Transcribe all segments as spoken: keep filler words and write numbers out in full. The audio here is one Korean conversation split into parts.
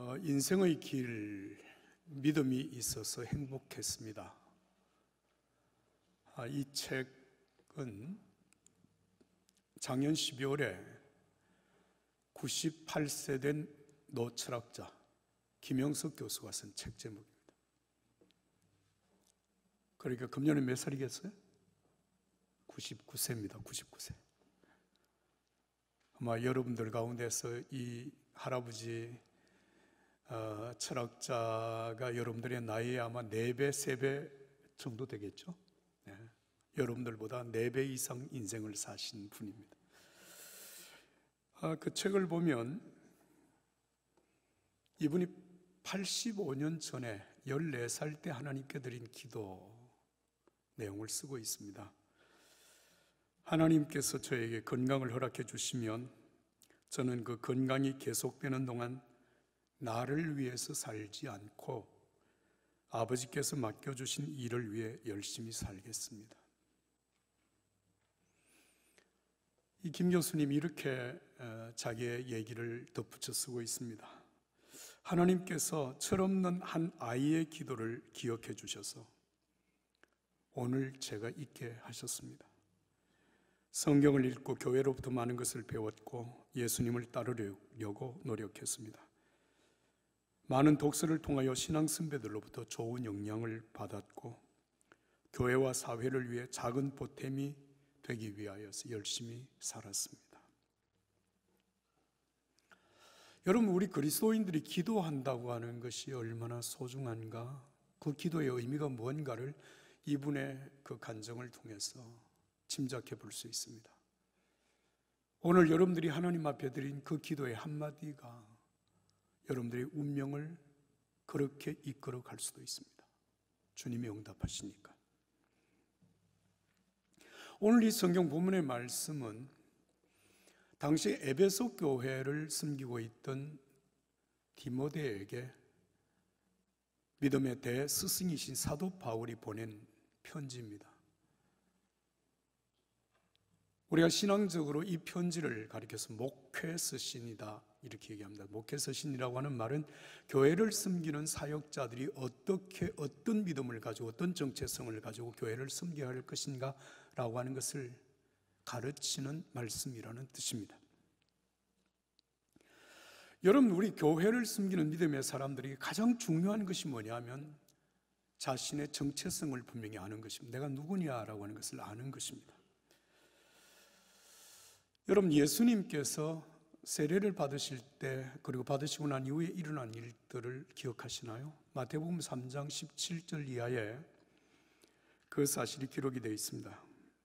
어, 인생의 길, 믿음이 있어서 행복했습니다. 아, 이 책은 작년 십이월에 구십팔 세 된 노철학자 김영석 교수가 쓴 책 제목입니다. 그러니까 금년에 몇 살이겠어요? 구십구 세입니다. 구십구 세. 아마 여러분들 가운데서 이 할아버지 어, 철학자가 여러분들의 나이에 아마 네 배, 세 배 정도 되겠죠? 네. 여러분들보다 네 배 이상 인생을 사신 분입니다. 아, 그 책을 보면 이분이 팔십오 년 전에 열네 살 때 하나님께 드린 기도 내용을 쓰고 있습니다. 하나님께서 저에게 건강을 허락해 주시면 저는 그 건강이 계속되는 동안 나를 위해서 살지 않고 아버지께서 맡겨주신 일을 위해 열심히 살겠습니다. 이 김 교수님이 이렇게 자기의 얘기를 덧붙여 쓰고 있습니다. 하나님께서 철없는 한 아이의 기도를 기억해 주셔서 오늘 제가 있게 하셨습니다. 성경을 읽고 교회로부터 많은 것을 배웠고 예수님을 따르려고 노력했습니다. 많은 독서를 통하여 신앙 선배들로부터 좋은 영향을 받았고 교회와 사회를 위해 작은 보탬이 되기 위하여 열심히 살았습니다. 여러분, 우리 그리스도인들이 기도한다고 하는 것이 얼마나 소중한가, 그 기도의 의미가 뭔가를 이분의 그 간증을 통해서 짐작해 볼 수 있습니다. 오늘 여러분들이 하나님 앞에 드린 그 기도의 한마디가 여러분들의 운명을 그렇게 이끌어 갈 수도 있습니다. 주님이 응답하시니까. 오늘 이 성경 본문의 말씀은 당시 에베소 교회를 섬기고 있던 디모데에게 믿음의 대스승이신 사도 바울이 보낸 편지입니다. 우리가 신앙적으로 이 편지를 가리켜서 목회서신이다 이렇게 얘기합니다. 목회서신이라고 하는 말은 교회를 섬기는 사역자들이 어떻게 어떤 믿음을 가지고 어떤 정체성을 가지고 교회를 섬겨야 할 것인가 라고 하는 것을 가르치는 말씀이라는 뜻입니다. 여러분, 우리 교회를 섬기는 믿음의 사람들이 가장 중요한 것이 뭐냐면 자신의 정체성을 분명히 아는 것입니다. 내가 누구냐라고 하는 것을 아는 것입니다. 여러분, 예수님께서 세례를 받으실 때 그리고 받으시고 난 이후에 일어난 일들을 기억하시나요? 마태복음 삼 장 십칠 절 이하에 그 사실이 기록이 되어 있습니다.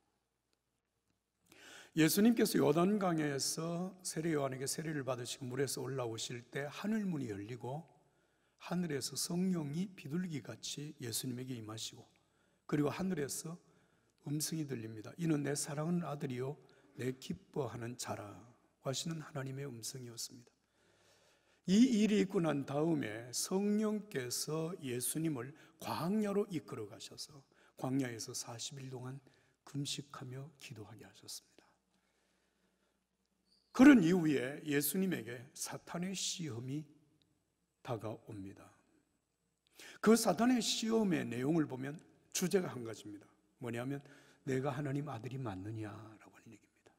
예수님께서 요단강에서 세례 요한에게 세례를 받으시고 물에서 올라오실 때 하늘 문이 열리고 하늘에서 성령이 비둘기같이 예수님에게 임하시고 그리고 하늘에서 음성이 들립니다. 이는 내 사랑하는 아들이요 내 기뻐하는 자라 하시는 하나님의 음성이었습니다. 이 일이 있고 난 다음에 성령께서 예수님을 광야로 이끌어 가셔서 광야에서 사십 일 동안 금식하며 기도하게 하셨습니다. 그런 이후에 예수님에게 사탄의 시험이 다가옵니다. 그 사탄의 시험의 내용을 보면 주제가 한 가지입니다. 뭐냐면 내가 하나님 아들이 맞느냐라고 하는 얘기입니다.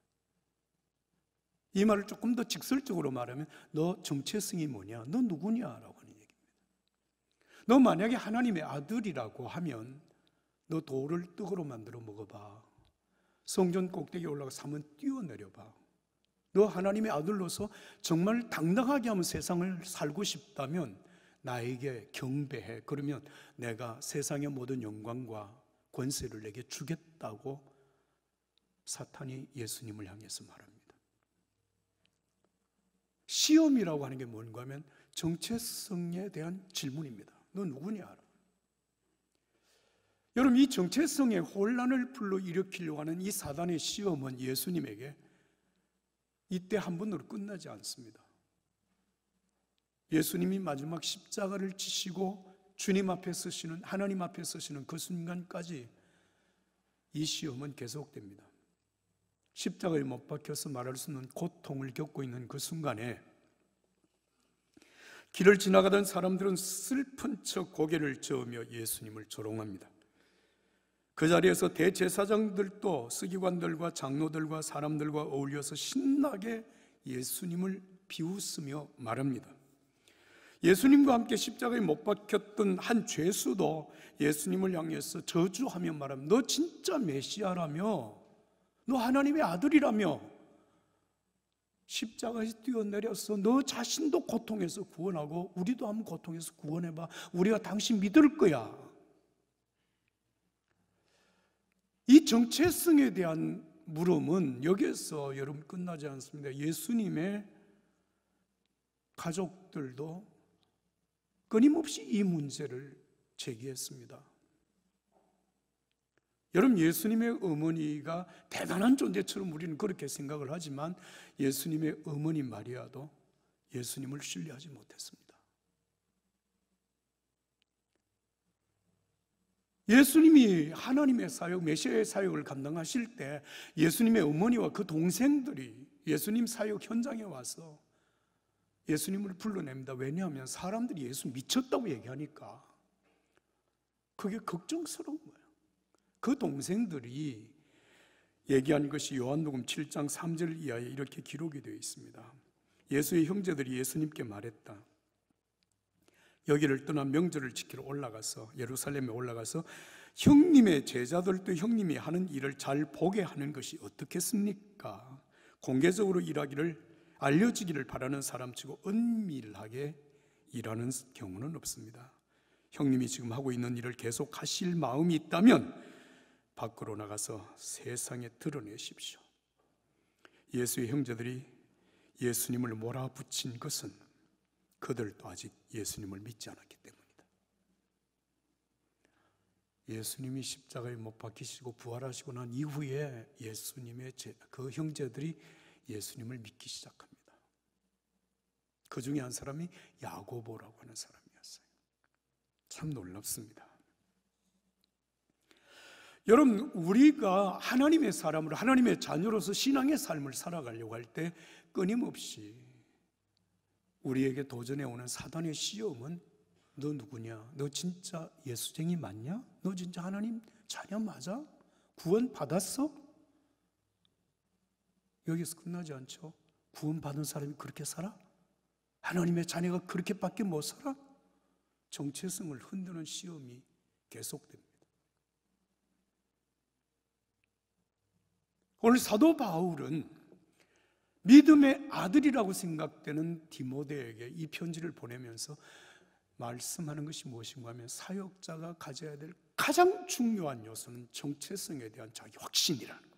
이 말을 조금 더 직설적으로 말하면 너 정체성이 뭐냐? 너 누구냐라고 하는 얘기입니다. 너 만약에 하나님의 아들이라고 하면 너 돌을 떡으로 만들어 먹어봐. 성전 꼭대기에 올라가서 한번 뛰어내려봐. 너 하나님의 아들로서 정말 당당하게 하면 세상을 살고 싶다면 나에게 경배해. 그러면 내가 세상의 모든 영광과 권세를 내게 주겠다고 사탄이 예수님을 향해서 말합니다. 시험이라고 하는 게 뭔가 하면 정체성에 대한 질문입니다. 너 누구냐? 여러분, 이 정체성의 혼란을 불러일으키려고 하는 이 사단의 시험은 예수님에게 이때 한 번으로 끝나지 않습니다. 예수님이 마지막 십자가를 지시고 주님 앞에 서시는, 하나님 앞에 서시는 그 순간까지 이 시험은 계속됩니다. 십자가에 못 박혀서 말할 수 없는 고통을 겪고 있는 그 순간에 길을 지나가던 사람들은 슬픈 척 고개를 저으며 예수님을 조롱합니다. 그 자리에서 대제사장들도 서기관들과 장로들과 사람들과 어울려서 신나게 예수님을 비웃으며 말합니다. 예수님과 함께 십자가에 못 박혔던 한 죄수도 예수님을 향해서 저주하며 말합니다. 너 진짜 메시아라며, 너 하나님의 아들이라며, 십자가에서 뛰어내려서 너 자신도 고통에서 구원하고 우리도 한번 고통에서 구원해봐. 우리가 당신 믿을 거야. 이 정체성에 대한 물음은 여기에서 여러분 끝나지 않습니다. 예수님의 가족들도 끊임없이 이 문제를 제기했습니다. 여러분, 예수님의 어머니가 대단한 존재처럼 우리는 그렇게 생각을 하지만 예수님의 어머니 마리아도 예수님을 신뢰하지 못했습니다. 예수님이 하나님의 사역, 메시아의 사역을 감당하실 때 예수님의 어머니와 그 동생들이 예수님 사역 현장에 와서 예수님을 불러냅니다. 왜냐하면 사람들이 예수 미쳤다고 얘기하니까 그게 걱정스러운 거예요. 그 동생들이 얘기한 것이 요한복음 칠 장 삼 절 이하에 이렇게 기록이 되어 있습니다. 예수의 형제들이 예수님께 말했다. 여기를 떠나 명절을 지키러 올라가서 예루살렘에 올라가서 형님의 제자들도 형님이 하는 일을 잘 보게 하는 것이 어떻겠습니까? 공개적으로 일하기를 알려지기를 바라는 사람치고 은밀하게 일하는 경우는 없습니다. 형님이 지금 하고 있는 일을 계속 하실 마음이 있다면 밖으로 나가서 세상에 드러내십시오. 예수의 형제들이 예수님을 몰아붙인 것은 그들도 아직 예수님을 믿지 않았기 때문이다. 예수님이 십자가에 못 박히시고 부활하시고 난 이후에 예수님의 그 형제들이 예수님을 믿기 시작합니다. 그 중에 한 사람이 야고보라고 하는 사람이었어요. 참 놀랍습니다. 여러분, 우리가 하나님의 사람으로 하나님의 자녀로서 신앙의 삶을 살아가려고 할 때 끊임없이 우리에게 도전해 오는 사단의 시험은 너 누구냐? 너 진짜 예수쟁이 맞냐? 너 진짜 하나님 자녀 맞아? 구원 받았어? 여기서 끝나지 않죠. 구원 받은 사람이 그렇게 살아? 하나님의 자녀가 그렇게밖에 못 살아? 정체성을 흔드는 시험이 계속됩니다. 오늘 사도 바울은 믿음의 아들이라고 생각되는 디모데에게 이 편지를 보내면서 말씀하는 것이 무엇인가 하면 사역자가 가져야 될 가장 중요한 요소는 정체성에 대한 자기 확신이라는 겁니다.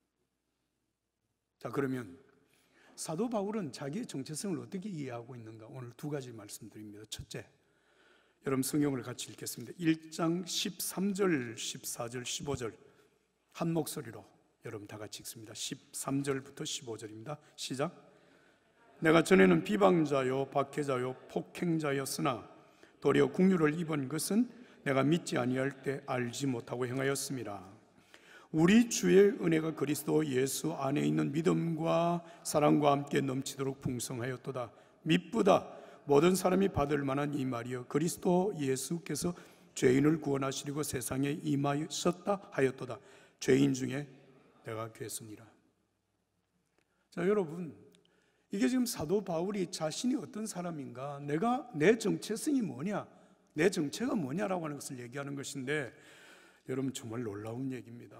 자, 그러면 사도 바울은 자기의 정체성을 어떻게 이해하고 있는가? 오늘 두 가지 말씀드립니다. 첫째, 여러분 성경을 같이 읽겠습니다. 일 장 십삼 절, 십사 절, 십오 절 한 목소리로 여러분 다 같이 읽습니다. 십삼 절부터 십오 절입니다. 시작. 내가 전에는 비방자요 박해자요 폭행자였으나 도리어 긍휼을 입은 것은 내가 믿지 아니할 때 알지 못하고 행하였음이라. 우리 주의 은혜가 그리스도 예수 안에 있는 믿음과 사랑과 함께 넘치도록 풍성하였도다. mit보다 모든 사람이 받을 만한 이 말이여 그리스도 예수께서 죄인을 구원하시려고 세상에 임하셨다 하였도다. 죄인 중에 내가 괴순이라. 자, 여러분, 이게 지금 사도 바울이 자신이 어떤 사람인가, 내가 내 정체성이 뭐냐, 내 정체가 뭐냐라고 하는 것을 얘기하는 것인데, 여러분 정말 놀라운 얘기입니다.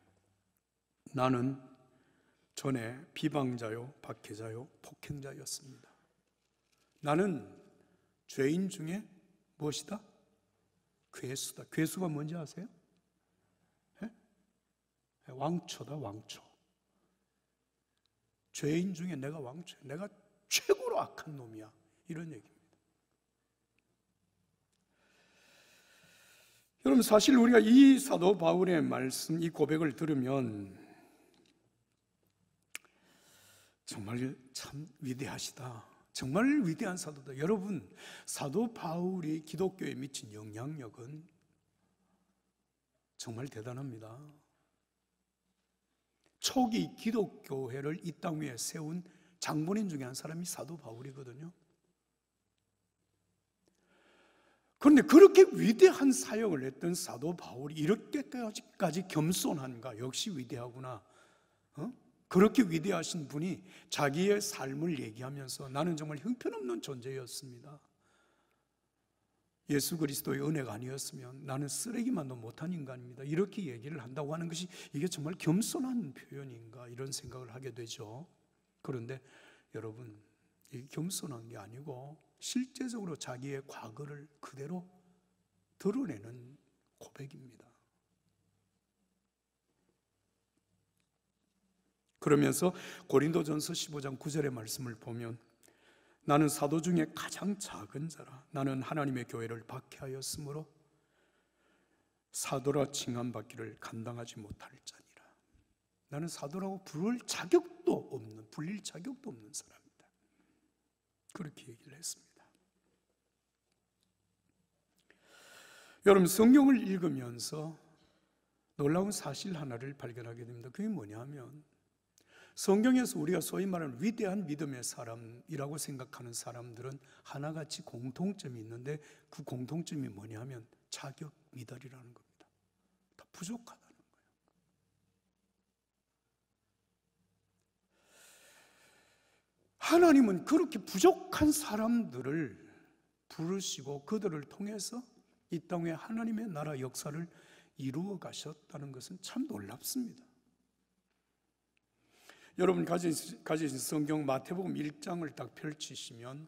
나는 전에 비방자요 박해자요 폭행자였습니다. 나는 죄인 중에 무엇이다? 괴수다. 괴수가 뭔지 아세요? 에? 왕초다. 왕초. 죄인 중에 내가 왕초야. 내가 최고로 악한 놈이야. 이런 얘기입니다. 여러분, 사실 우리가 이 사도 바울의 말씀, 이 고백을 들으면 정말 참 위대하시다. 정말 위대한 사도다. 여러분, 사도 바울이 기독교에 미친 영향력은 정말 대단합니다. 초기 기독교회를 이 땅 위에 세운 장본인 중에 한 사람이 사도 바울이거든요. 그런데 그렇게 위대한 사역을 했던 사도 바울이 이렇게까지 겸손한가? 역시 위대하구나. 어? 그렇게 위대하신 분이 자기의 삶을 얘기하면서 나는 정말 형편없는 존재였습니다. 예수 그리스도의 은혜가 아니었으면 나는 쓰레기만도 못한 인간입니다. 이렇게 얘기를 한다고 하는 것이 이게 정말 겸손한 표현인가 이런 생각을 하게 되죠. 그런데 여러분, 이게 겸손한 게 아니고 실제적으로 자기의 과거를 그대로 드러내는 고백입니다. 그러면서 고린도전서 십오 장 구 절의 말씀을 보면 나는 사도 중에 가장 작은 자라. 나는 하나님의 교회를 박해하였으므로 사도라 칭함받기를 감당하지 못할 자니라. 나는 사도라고 부를 자격도 없는, 불릴 자격도 없는 사람이다. 그렇게 얘기를 했습니다. 여러분, 성경을 읽으면서 놀라운 사실 하나를 발견하게 됩니다. 그게 뭐냐면 성경에서 우리가 소위 말하는 위대한 믿음의 사람이라고 생각하는 사람들은 하나같이 공통점이 있는데 그 공통점이 뭐냐면 자격 미달이라는 겁니다. 다 부족하다는 거예요. 하나님은 그렇게 부족한 사람들을 부르시고 그들을 통해서 이 땅에 하나님의 나라 역사를 이루어 가셨다는 것은 참 놀랍습니다. 여러분 가지신, 가지신 성경 마태복음 일 장을 딱 펼치시면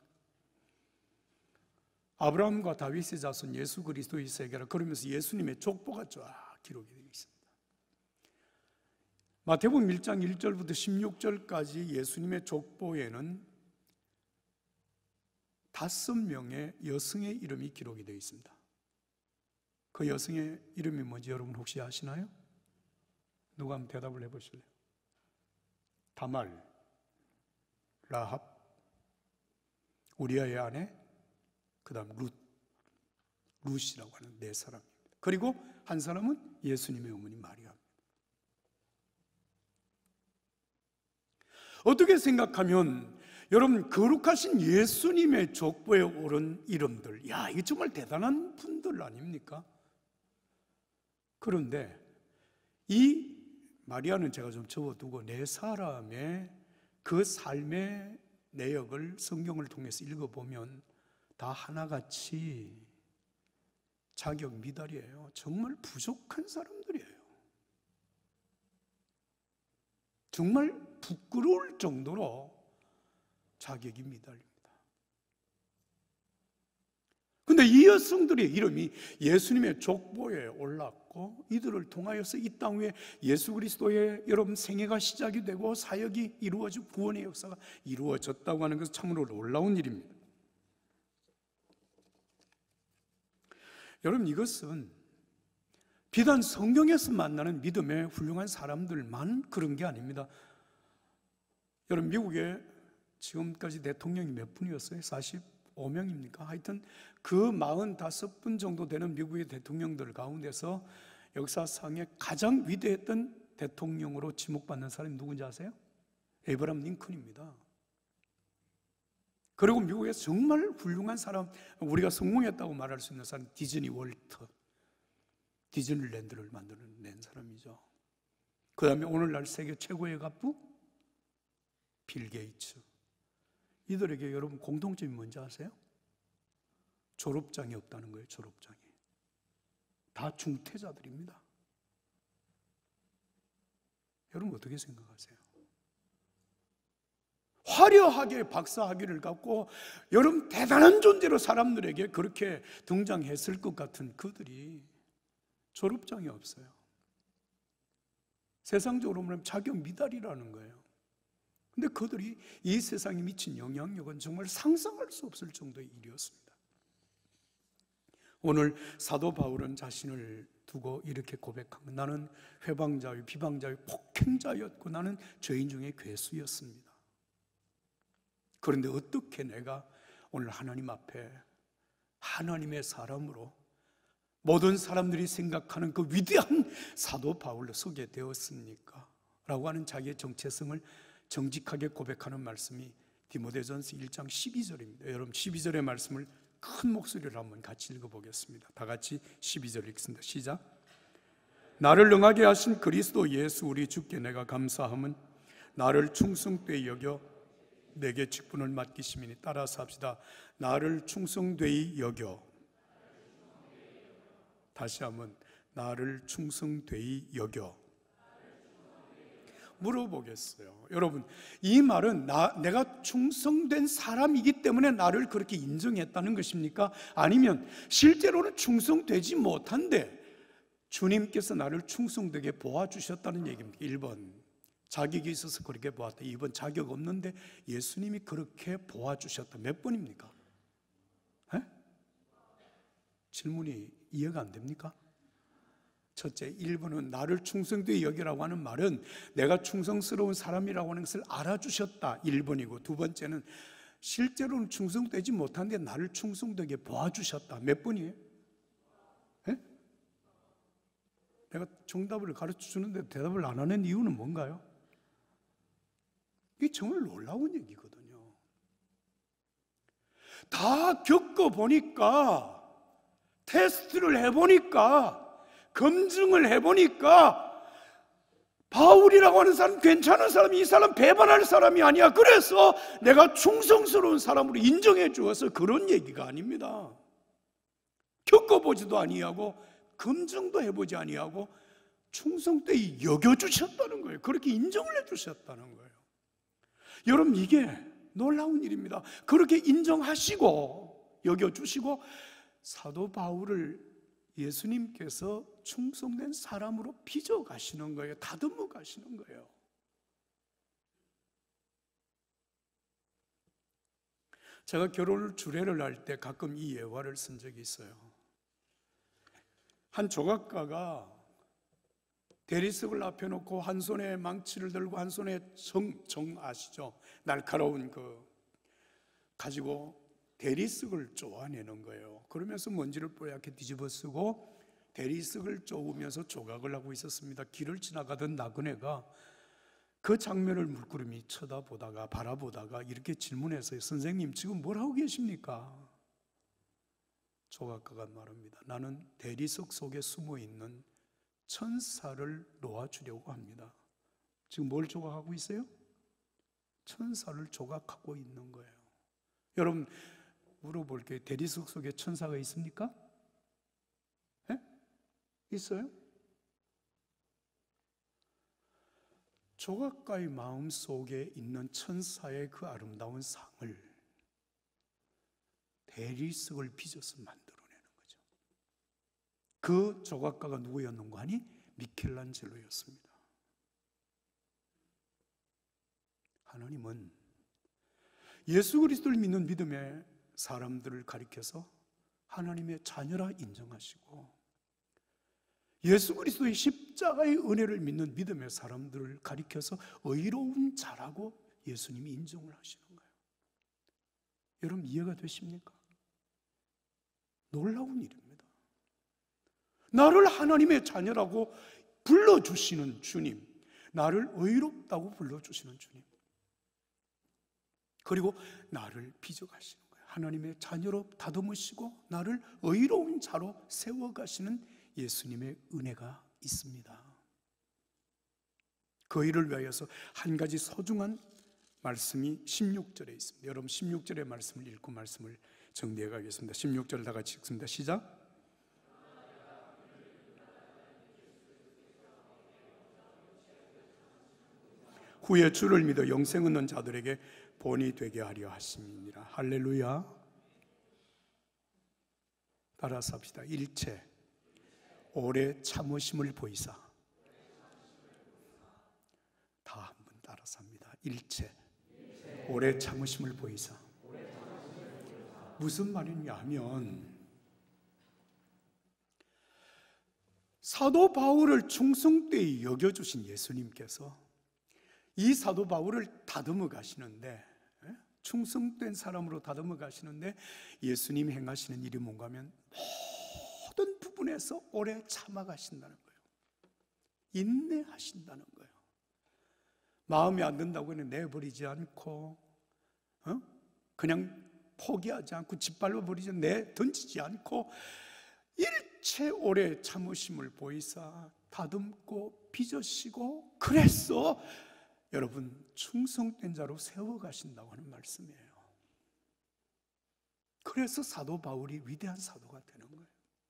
아브라함과 다윗의 자손 예수 그리스도의 세계라 그러면서 예수님의 족보가 쫙 기록이 되어 있습니다. 마태복음 일 장 일 절부터 십육 절까지 예수님의 족보에는 다섯 명의 여성의 이름이 기록이 되어 있습니다. 그 여성의 이름이 뭔지 여러분 혹시 아시나요? 누가 한번 대답을 해보실래요? 다말, 라합, 우리아의 아내, 그 다음 룻, 룻이라고 하는 네 사람입니다. 그리고 한 사람은 예수님의 어머니 마리아입니다. 어떻게 생각하면 여러분 거룩하신 예수님의 족보에 오른 이름들, 야, 이게 정말 대단한 분들 아닙니까? 그런데 이 마리아는 제가 좀 적어두고 네 사람의 그 삶의 내역을 성경을 통해서 읽어보면 다 하나같이 자격 미달이에요. 정말 부족한 사람들이에요. 정말 부끄러울 정도로 자격이 미달입니다. 근데 이 여성들의 이름이 예수님의 족보에 올랐고 이들을 통하여서 이 땅 위에 예수 그리스도의 여러분 생애가 시작이 되고 사역이 이루어지고 구원의 역사가 이루어졌다고 하는 것은 참으로 놀라운 일입니다. 여러분, 이것은 비단 성경에서 만나는 믿음의 훌륭한 사람들만 그런 게 아닙니다. 여러분, 미국에 지금까지 대통령이 몇 분이었어요? 사십오 명입니까? 하여튼 그 사십오 분 정도 되는 미국의 대통령들 가운데서 역사상에 가장 위대했던 대통령으로 지목받는 사람이 누군지 아세요? 에이브라함 링컨입니다. 그리고 미국에서 정말 훌륭한 사람, 우리가 성공했다고 말할 수 있는 사람, 디즈니 월터, 디즈니랜드를 만들어낸 사람이죠. 그 다음에 오늘날 세계 최고의 갑부 빌 게이츠. 이들에게 여러분 공통점이 뭔지 아세요? 졸업장이 없다는 거예요. 졸업장이. 다 중퇴자들입니다. 여러분 어떻게 생각하세요? 화려하게 박사학위를 갖고 여러분 대단한 존재로 사람들에게 그렇게 등장했을 것 같은 그들이 졸업장이 없어요. 세상적으로 말하면 자격 미달이라는 거예요. 근데 그들이 이 세상에 미친 영향력은 정말 상상할 수 없을 정도의 일이었습니다. 오늘 사도 바울은 자신을 두고 이렇게 고백합니다. 나는 회방자요, 비방자요, 폭행자였고 나는 죄인 중에 괴수였습니다. 그런데 어떻게 내가 오늘 하나님 앞에 하나님의 사람으로 모든 사람들이 생각하는 그 위대한 사도 바울로 서게 되었습니까? 라고 하는 자기의 정체성을 정직하게 고백하는 말씀이 디모데전서 일 장 십이 절입니다. 여러분 십이 절의 말씀을 큰 목소리로 한번 같이 읽어보겠습니다. 다 같이 십이 절 읽습니다. 시작. 나를 능하게 하신 그리스도 예수 우리 주께 내가 감사함은 나를 충성되이 여겨 내게 직분을 맡기심이니. 따라서 합시다. 나를 충성되이 여겨. 다시 한번 나를 충성되이 여겨. 물어보겠어요. 여러분, 이 말은 나, 내가 충성된 사람이기 때문에 나를 그렇게 인정했다는 것입니까? 아니면 실제로는 충성되지 못한데 주님께서 나를 충성되게 보아주셨다는 얘기입니까? 일 번 자격이 있어서 그렇게 보았다. 이 번 자격 없는데 예수님이 그렇게 보아주셨다. 몇 번입니까? 에? 질문이 이해가 안 됩니까? 첫째, 일 번은 나를 충성되이 여기라고 하는 말은 내가 충성스러운 사람이라고 하는 것을 알아주셨다. 일 번이고, 두 번째는 실제로는 충성되지 못한데 나를 충성되게 보아주셨다. 몇 번이에요? 에? 내가 정답을 가르쳐 주는데 대답을 안 하는 이유는 뭔가요? 이게 정말 놀라운 얘기거든요. 다 겪어보니까, 테스트를 해보니까, 검증을 해보니까 바울이라고 하는 사람 괜찮은 사람이, 이 사람 배반할 사람이 아니야. 그래서 내가 충성스러운 사람으로 인정해 주어서 그런 얘기가 아닙니다. 겪어보지도 아니하고 검증도 해보지 아니하고 충성되이 여겨주셨다는 거예요. 그렇게 인정을 해주셨다는 거예요. 여러분, 이게 놀라운 일입니다. 그렇게 인정하시고 여겨주시고 사도 바울을 예수님께서 충성된 사람으로 빚어 가시는 거예요. 다듬어 가시는 거예요. 제가 결혼 주례를 할 때 가끔 이 예화를 쓴 적이 있어요. 한 조각가가 대리석을 앞에 놓고 한 손에 망치를 들고 한 손에 정, 정 아시죠? 날카로운 그 가지고 대리석을 쪼아내는 거예요. 그러면서 먼지를 뽀얗게 뒤집어 쓰고 대리석을 쪼으면서 조각을 하고 있었습니다. 길을 지나가던 나그네가 그 장면을 물끄러미 쳐다보다가 바라보다가 이렇게 질문했어요. 선생님, 지금 뭘 하고 계십니까? 조각가가 말합니다. 나는 대리석 속에 숨어 있는 천사를 놓아주려고 합니다. 지금 뭘 조각하고 있어요? 천사를 조각하고 있는 거예요. 여러분, 물어볼게요. 대리석 속에 천사가 있습니까? 네? 있어요? 조각가의 마음 속에 있는 천사의 그 아름다운 상을 대리석을 빚어서 만들어내는 거죠. 그 조각가가 누구였는가 하니 미켈란젤로였습니다. 하나님은 예수 그리스도를 믿는 믿음의 사람들을 가리켜서 하나님의 자녀라 인정하시고, 예수 그리스도의 십자가의 은혜를 믿는 믿음의 사람들을 가리켜서 의로운 자라고 예수님이 인정을 하시는 거예요. 여러분, 이해가 되십니까? 놀라운 일입니다. 나를 하나님의 자녀라고 불러주시는 주님, 나를 의롭다고 불러주시는 주님, 그리고 나를 빚어가시는 거예요. 하나님의 자녀로 다듬으시고 나를 의로운 자로 세워가시는 예수님의 은혜가 있습니다. 그 일을 위하여서 한 가지 소중한 말씀이 십육 절에 있습니다. 여러분, 십육 절의 말씀을 읽고 말씀을 정리해 가겠습니다. 십육 절 다 같이 읽습니다. 시작. 후에 주를 믿어 영생 얻는 자들에게 본이 되게 하려 하심이니라. 할렐루야. 따라서 합시다. 일체 오래 참으심을 보이사. 다 한번 따라서 합니다. 일체 오래 참으심을 보이사. 무슨 말이냐 하면, 사도 바울을 충성되이 여겨주신 예수님께서 이 사도 바울을 다듬어 가시는데, 충성된 사람으로 다듬어 가시는데 예수님이 행하시는 일이 뭔가 하면 모든 부분에서 오래 참아 가신다는 거예요. 인내하신다는 거예요. 마음에 안 든다고 그냥 내버리지 않고 어? 그냥 포기하지 않고 짓밟아 버리지 내 던지지 않고 일체 오래 참으심을 보이사 다듬고 빚으시고 그래서 여러분 충성된 자로 세워가신다고 하는 말씀이에요. 그래서 사도 바울이 위대한 사도가 되는 거예요.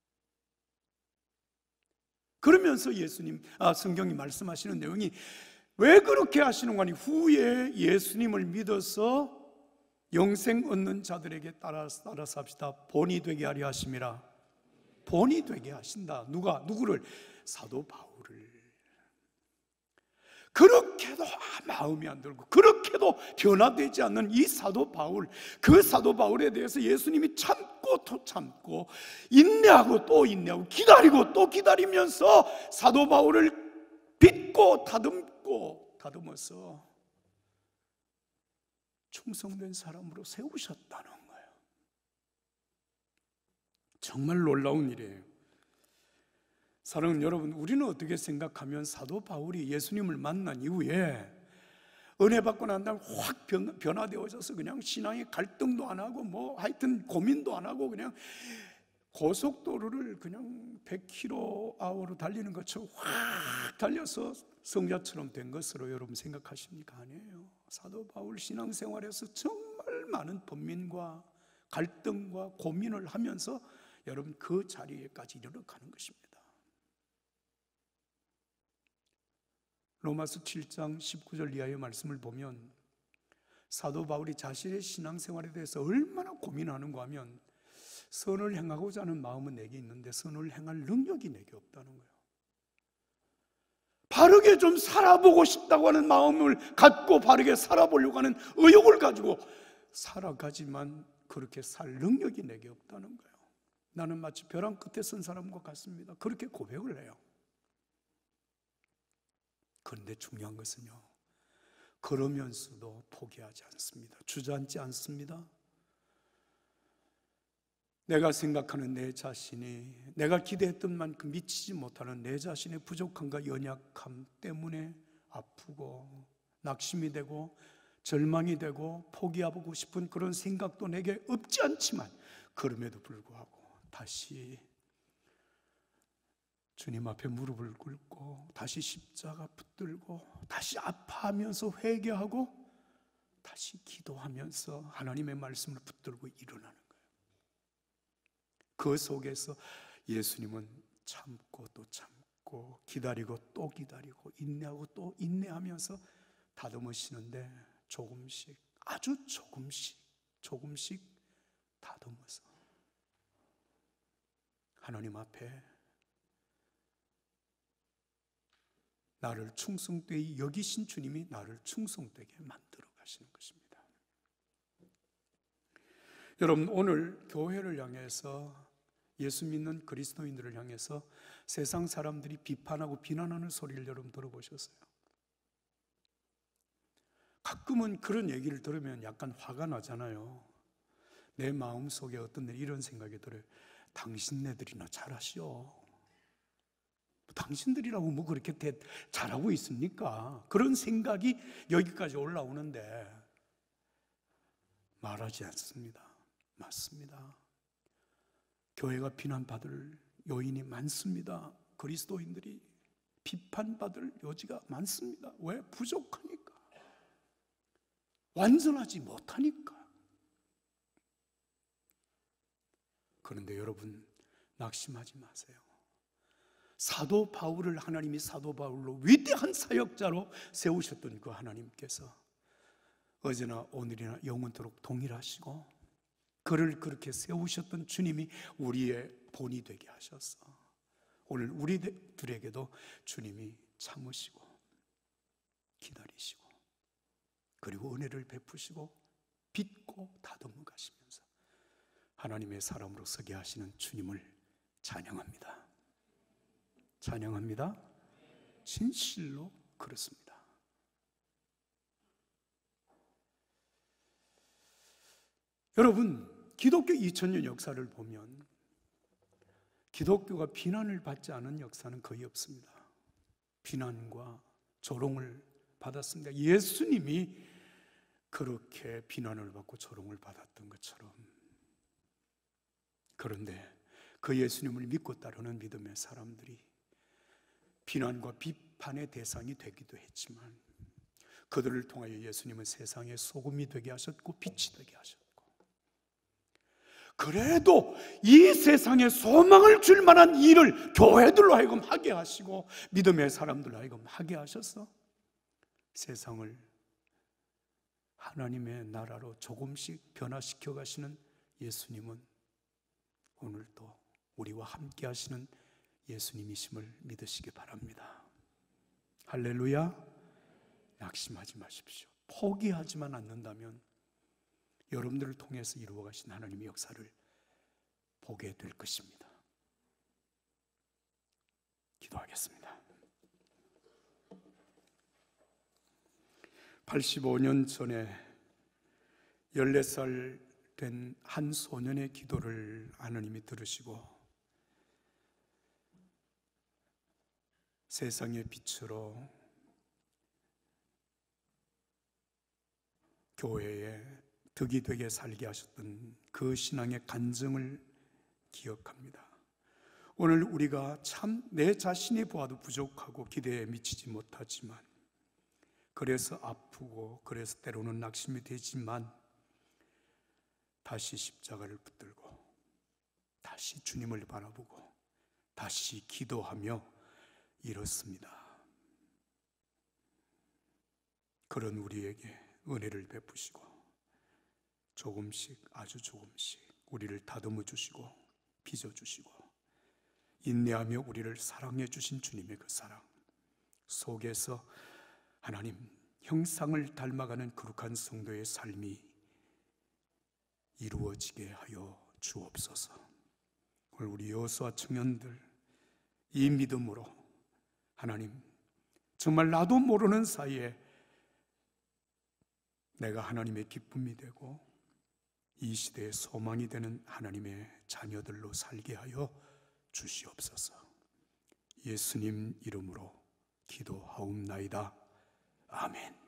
그러면서 예수님, 아, 성경이 말씀하시는 내용이 왜 그렇게 하시는 거니? 후에 예수님을 믿어서 영생 얻는 자들에게 따라, 따라서 합시다. 본이 되게 하려 하심이라. 본이 되게 하신다. 누가? 누구를? 사도 바울을. 그렇게도 마음이 안 들고 그렇게도 변화되지 않는 이 사도 바울, 그 사도 바울에 대해서 예수님이 참고 또 참고 인내하고 또 인내하고 기다리고 또 기다리면서 사도 바울을 빚고 다듬고 다듬어서 충성된 사람으로 세우셨다는 거예요. 정말 놀라운 일이에요. 사랑하는 여러분, 우리는 어떻게 생각하면 사도 바울이 예수님을 만난 이후에 은혜 받고 난 다음에 확 변, 변화되어져서 그냥 신앙의 갈등도 안 하고 뭐 하여튼 고민도 안 하고 그냥 고속도로를 그냥 백 킬로미터로 달리는 것처럼 확 달려서 성자처럼 된 것으로 여러분 생각하십니까? 아니에요. 사도 바울 신앙생활에서 정말 많은 번민과 갈등과 고민을 하면서 여러분 그 자리에까지 이르러가는 것입니다. 로마서 칠 장 십구 절 이하의 말씀을 보면 사도 바울이 자신의 신앙생활에 대해서 얼마나 고민하는가 하면 선을 행하고자 하는 마음은 내게 있는데 선을 행할 능력이 내게 없다는 거예요. 바르게 좀 살아보고 싶다고 하는 마음을 갖고 바르게 살아보려고 하는 의욕을 가지고 살아가지만 그렇게 살 능력이 내게 없다는 거예요. 나는 마치 벼랑 끝에 선 사람과 같습니다. 그렇게 고백을 해요. 그런데 중요한 것은요, 그러면서도 포기하지 않습니다. 주저앉지 않습니다. 내가 생각하는 내 자신이, 내가 기대했던 만큼 미치지 못하는 내 자신의 부족함과 연약함 때문에 아프고 낙심이 되고 절망이 되고 포기하고 싶은 그런 생각도 내게 없지 않지만 그럼에도 불구하고 다시 주님 앞에 무릎을 꿇고 다시 십자가 붙들고 다시 아파하면서 회개하고 다시 기도하면서 하나님의 말씀을 붙들고 일어나는 거예요. 그 속에서 예수님은 참고 또 참고 기다리고 또 기다리고 인내하고 또 인내하면서 다듬으시는데 조금씩, 아주 조금씩 조금씩 다듬어서 하나님 앞에 나를 충성되이 여기신 주님이 나를 충성되게 만들어 가시는 것입니다. 여러분, 오늘 교회를 향해서, 예수 믿는 그리스도인들을 향해서 세상 사람들이 비판하고 비난하는 소리를 여러분 들어보셨어요? 가끔은 그런 얘기를 들으면 약간 화가 나잖아요. 내 마음속에 어떤 일 이런 생각이 들어요. 당신네들이나 잘하시오. 당신들이라고 뭐 그렇게 잘하고 있습니까? 그런 생각이 여기까지 올라오는데 말하지 않습니다. 맞습니다. 교회가 비난받을 요인이 많습니다. 그리스도인들이 비판받을 여지가 많습니다. 왜? 부족하니까, 완전하지 못하니까. 그런데 여러분, 낙심하지 마세요. 사도 바울을 하나님이 사도 바울로 위대한 사역자로 세우셨던 그 하나님께서 어제나 오늘이나 영원토록 동일하시고 그를 그렇게 세우셨던 주님이 우리의 본이 되게 하셔서 오늘 우리들에게도 주님이 참으시고 기다리시고 그리고 은혜를 베푸시고 빚고 다듬어 가시면서 하나님의 사람으로 서게 하시는 주님을 찬양합니다. 찬양합니다. 진실로 그렇습니다. 여러분, 기독교 이천 년 역사를 보면 기독교가 비난을 받지 않은 역사는 거의 없습니다. 비난과 조롱을 받았습니다. 예수님이 그렇게 비난을 받고 조롱을 받았던 것처럼, 그런데 그 예수님을 믿고 따르는 믿음의 사람들이 비난과 비판의 대상이 되기도 했지만, 그들을 통하여 예수님은 세상의 소금이 되게 하셨고 빛이 되게 하셨고, 그래도 이 세상에 소망을 줄 만한 일을 교회들로 하여금 하게 하시고 믿음의 사람들로 하여금 하게 하셔서 세상을 하나님의 나라로 조금씩 변화시켜 가시는 예수님은 오늘도 우리와 함께 하시는 예수님이심을 믿으시기 바랍니다. 할렐루야. 낙심하지 마십시오. 포기하지만 않는다면 여러분들을 통해서 이루어 가신 하나님의 역사를 보게 될 것입니다. 기도하겠습니다. 팔십오 년 전에 열네 살 된 한 소년의 기도를 하나님이 들으시고 세상의 빛으로 교회에 덕이 되게 살게 하셨던 그 신앙의 간증을 기억합니다. 오늘 우리가 참 내 자신이 보아도 부족하고 기대에 미치지 못하지만, 그래서 아프고 그래서 때로는 낙심이 되지만 다시 십자가를 붙들고 다시 주님을 바라보고 다시 기도하며 이렇습니다. 그런 우리에게 은혜를 베푸시고 조금씩, 아주 조금씩 우리를 다듬어 주시고 빚어 주시고 인내하며 우리를 사랑해 주신 주님의 그 사랑 속에서 하나님 형상을 닮아가는 거룩한 성도의 삶이 이루어지게 하여 주옵소서. 오늘 우리 여호수아 청년들 이 믿음으로 하나님, 정말 나도 모르는 사이에 내가 하나님의 기쁨이 되고 이 시대의 소망이 되는 하나님의 자녀들로 살게 하여 주시옵소서. 예수님 이름으로 기도하옵나이다. 아멘.